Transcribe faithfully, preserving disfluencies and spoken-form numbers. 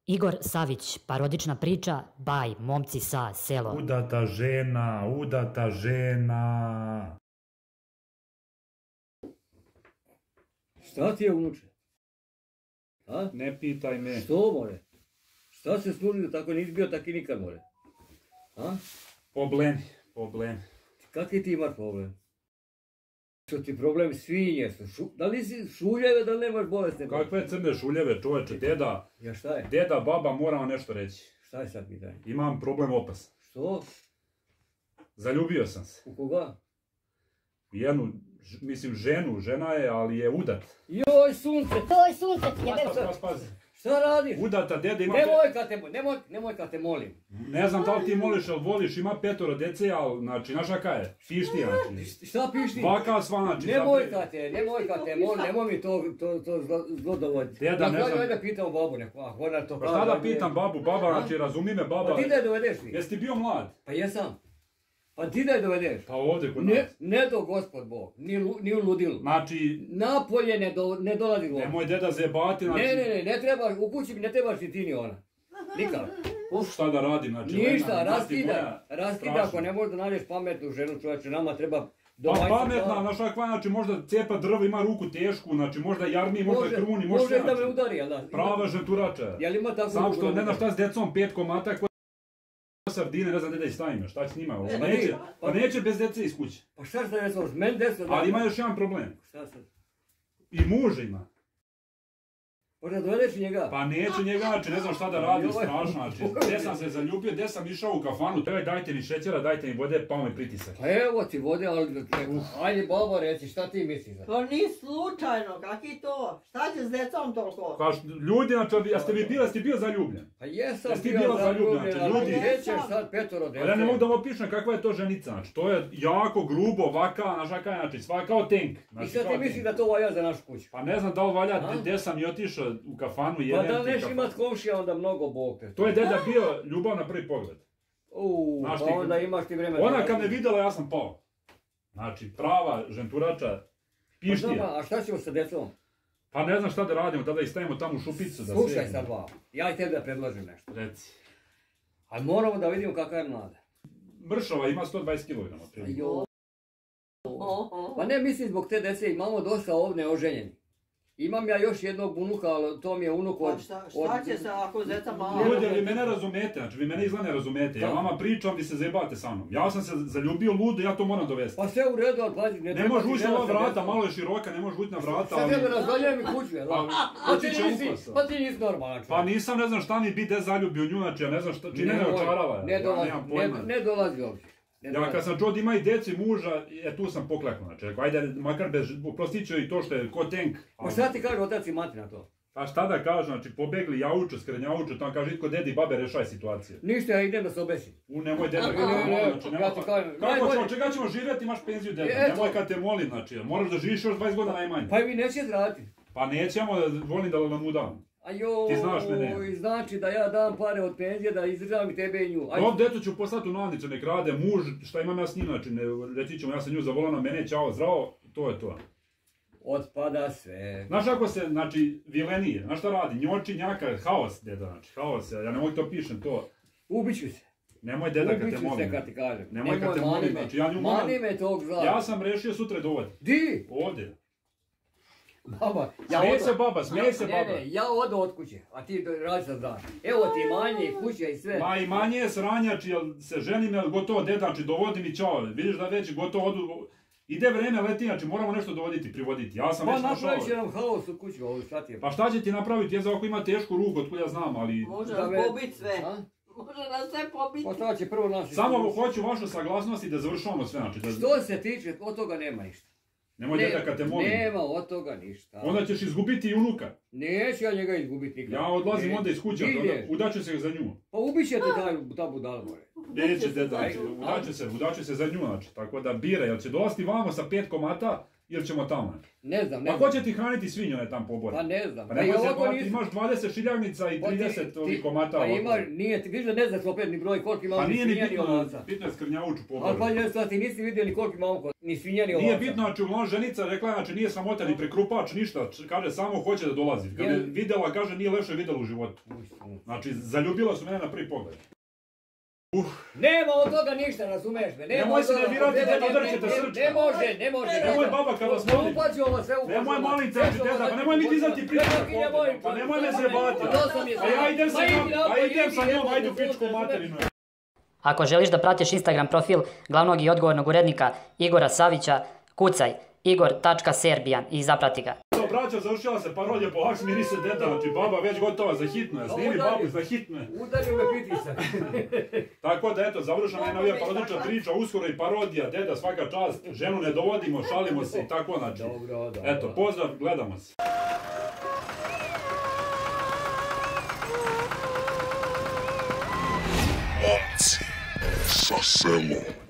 Igor Savić, parodična priča, baj, momci sa selo. Udata žena, udata žena. Šta ti je, unuče? A? Ne pitaj me. Što, more? Šta se služi tako nisi bio taki nikad, more? A? Problemi, problemi. Kakvi ti imaš problem? Što ti problem svinje su? Šu... Da li si šuljeve, da li nemaš bolesne? Kakve crne šuljeve, čoveče, deda. Ja šta je? Deda, baba, moram vam nešto reći. Šta je sad pitanje? Imam problem opasan. Što? Zaljubio sam se. U koga? Jednu, mislim, ženu, žena je, ali je udat. Joj, sunce! Joj, sunce ti jebe. Pas, pas, pas. Šta radiš? Udata, deda ima... Nemoj kad te, nemoj, nemoj kad te molim. Ne znam da li ti moliš, ali voliš, ima petoro dece, ali, znači, znaš kaka je? Pištija, znači. Šta pišti? Vaka sva, znači. Nemoj kad te, nemoj kad te molim, nemoj mi to, to, to zlo, zlo dovoditi. Deda, ne znam. Ja da pitam babu neko, a ona to Pa šta da pitam babu, baba, znači, razumi me, baba. Pa ti da je dovedeš ti? Jesi ti bio mlad? Pa jesam. Pa ti da je dovedeš? Pa ovdje kod Ne, nas. ne do gospod Bog, ni, lu- ni u ludilu. Znači, Napolje ne, do, ne dolazi Bog. nemoj deda zebati, znači. Ne, ne, ne, ne treba, u kući mi ne trebaš ni ti ni ona. Nikad. Uf, šta da radim, znači. Ništa, Lena, mati raskidaj, moja, raskidaj strašno. ako ne možeš da nađeš pametnu ženu, čovječe, nama treba Pa domaćica. pametna, znaš kakva, znači možda cepa drvo, ima ruku tešku, znači možda jarmi, možda kruni, možda može da me znači. udari, jel da? Prava ženturača. Jel ima tako Sam ruku što da ne me znaš udari? šta s decom, pet komata, ko sardine, ne znam gdje da ih stavimo, šta s njima, ovo, Pa neće, nije, pa pa- neće bez dece iz kuće. Pa šta šta recimo, meni desno da... Ali ima još jedan problem, Šta sad? i muž ima. Možda dovedeš i njega? Pa neću njega, znači ne znam šta da radim, Joj, strašno, znači, gdje sam se zaljubio, gdje sam išao u kafanu, tebe dajte mi šećera, dajte mi vode, pao mi pritisak. Pa evo ti vode, ali da te... Ajde babo reci, šta ti misliš? To nije slučajno, kaki to? Šta će s decom toliko? Kaš, ljudi, znači, jeste vi bili, jeste bio zaljubljen? Pa jesam Jesi ti bio bila zaljubljen, zaljubljena, ali ljudi? gdje ćeš sad petoro dece? Ali ja ne mogu da vam opišem kakva je to ženica, znači, to je jako grubo, ovaka, znaš kakva je, znači, sva kao tank. I Znači, šta kao ti misliš tank. da to valja za našu kuću? Pa ne znam da li valja, A? gdje sam i otišao u kafanu, Pa jedan da ti neš kafan. imat komšija onda mnogo Bog te. To je deda bio ljubav na prvi pogled. Uuu, Znaš pa ti- onda imaš ti vremena. Ona kad me vidjela, ja sam pao. Znači, prava ženturača, Pa pištija. dobro, a šta ćemo sa decom? Pa ne znam šta da radimo, tada ih stavimo tamo u šupicu. Da Slušaj sve- sad vamo, ja i tebi da predlažem nešto. Reci. Ali moramo da vidimo kakva je mlada. Mršava ima sto dvadeset kilograma. otprilike. Jo. Oho. Pa ne mislim zbog te dece, imamo dosta ovdje oženjeni. Imam ja još jednog unuka, ali to mi je unuk od... Pa šta, šta će se ako zeca mala? Ljudi, vi mene razumete, znači vi mene izgleda ne razumete. Ja Da. vama pričam, vi se zajebate sa mnom. Ja sam se zaljubio ludo, ja to moram dovesti. Pa sve u redu, ali pazi, ne Ne treba može ti ući na žena ova sa vrata, decom. malo je široka, ne može ući na vrata, Sad ali... ja da razvaljujem i kuću, jel? Pa, Pa ti otiće nisi, upasa. pa ti nisi normalan Pa čovjek. nisam, ne znam šta mi bi de zaljubio nju, znači ja ne znam šta, čini me Nemoj, očarala. Ne ja dolazi, nemam ne, pojma. ne dolazi uopće. Ne Ja dolazi. kad sam čuo da ima i deci muža, e tu sam pokleknuo, znači rekao, ajde makar bez, prostit ću i to što je ko tank. Pa šta ti kaže otac i mati na to? A šta da kažem, znači pobegli jauču, skrenjauču, tamo kaže itko dedi i babe rešaj situaciju. Ništa, ja idem da se obesim. U nemoj deda, Ne, ne, ne, znači, ja nemoj, ti kažem, kako najbolje- ćemo, čega ćemo živjeti, imaš penziju deda, Eto. nemoj kad te molim, znači, moraš da živiš još dvadeset godina najmanje. Pa i vi neće raditi. Pa nećemo, volim da nam udam. A joj, Ti znaš mene. znači da ja dam pare od penzije da izdržavam i tebe i nju. Aj, Ovdje deto ću poslati u Navnicu, nek rade, muž, šta imam ja s njim, znači, ne, reći ćemo, ja sam nju zavolana, mene, čao, zdravo, to je to. otpada sve. Znaš ako se, znači, vilenije, znaš šta radi, njoči, njaka, haos, deda, znači, haos, ja ne mogu to pišem, to, Ubiću se. nemoj deda kad te Ubiću se molim. kad ti kažem. Nemoj kad te mani molim, me. znači, ja nju moram- Mani me tog zla. Ja sam rešio sutra dovodi. Di? Ovdje. Baba, ja Smej odo- se baba, smej se Ne, baba. ne, ja odo od kuće, a ti do- radi sad dan. Evo ti manje i kuća i sve. Ma i manje je sranjač, jel se ženim, jel gotovo deda, znači dovodi mi čao, vidiš da već gotovo odu, ide vreme leti, znači moramo nešto dovoditi, privoditi, ja sam Pa već našao. napravit će nam haos u kuću, ovo šta ti je? Pa šta će ti napraviti, je za ako ima tešku ruku, otkud ja znam, ali... Može Da nas me- pobit sve. A? Može nas sve pobit. Pa šta će prvo naši... Samo hoću vašu saglasnost i da završavamo sve, znači da... Što se tiče, od toga nema ništa. Nemoj Ne- deda kad te molim. Nema od toga ništa. Onda ćeš izgubiti i unuka. Neću ja njega izgubiti nikad. Ja odlazim Ne. onda iz kuće, Di onda ideš? udaću se za nju. Pa ubiće te taj, ta budala more. Neće deda, Aj, znači, udaću se, udaću se za nju, znači, tako da bira, jel će dolaziti vamo sa pet komata ili ćemo tamo. Ne znam, ne Pa znam. ko će ti hraniti svinju ne tam pobore? Pa ne znam. Pa Pa i nemoj se ovako baviti, nisi- imaš dvadeset šiljagnica i Pa ti- trideset ti- ovih komata. Pa ovako. ima, nije, ti vidiš da ne znaš opet ni broj koliko ima Pa ovih nije ni svinja ni bitno, ovaca. bitno je skrnjauču Ali pa pobore. ne, sad ti nisi vidio ni koliko ima ovako. ni svinja, ni ovaca. Nije bitno, znači uglavnom ženica rekla, znači nije sramota ni prekrupač, ništa, kaže samo hoće da dolazi. Kad je videla, kaže nije leše videla u životu. Znači zaljubila su mene na prvi pogled. Uh. Nema od toga ništa, razumeš me? Nemoj se nervirati, deda, odrćete srčka. Ne može, ne može. Nemoj baba kad vas molim. Upađi ovo sve u... Nemoj molim te, deda, pa nemoj mi dizati priču. Pa nemoj me zrebati. Pa ja idem sa njom, pa idem sa njom, ajde u pičku materinu. Ako želiš da pratiš Instagram profil glavnog i odgovornog urednika Igora Savića, kucaj igor tačka serbijan i zaprati ga. Braćo, završila se parodija, polako smiri se deda, znači baba već gotova za hitno, snimi babu za hitno. Udari me pritisak. Tako da eto, završena je novija parodična priča, uskoro i parodija, deda svaka čast, ženu ne dovodimo, šalimo se i tako znači. Dobro, dobro. Eto, pozdrav, gledamo se. Momci sa selom.